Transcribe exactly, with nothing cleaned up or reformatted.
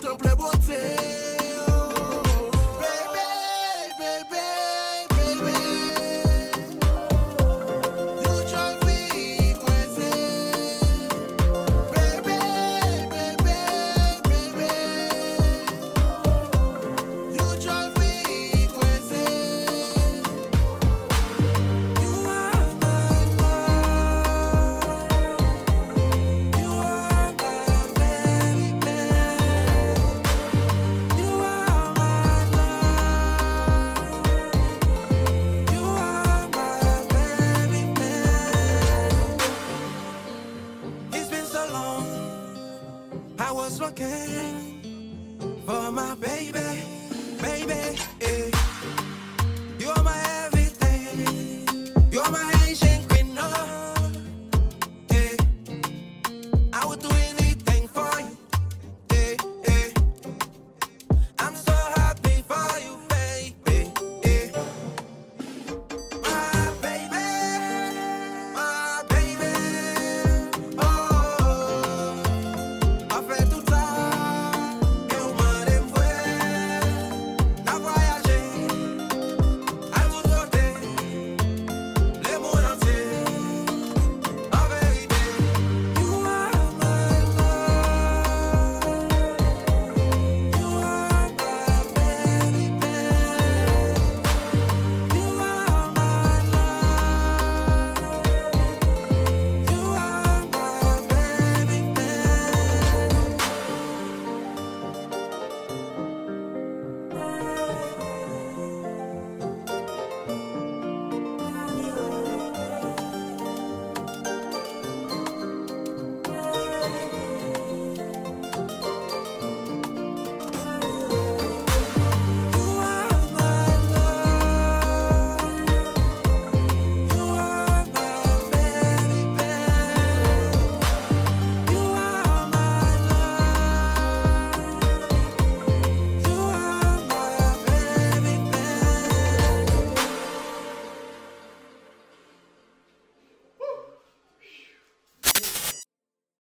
simple beauté. Oh, baby, baby, baby. You drive me crazy. Baby, baby, baby. You drive me crazy. You are my love. You are my baby. You are my love. You are my baby. It's been so long. I was looking for my baby, baby. Yeah.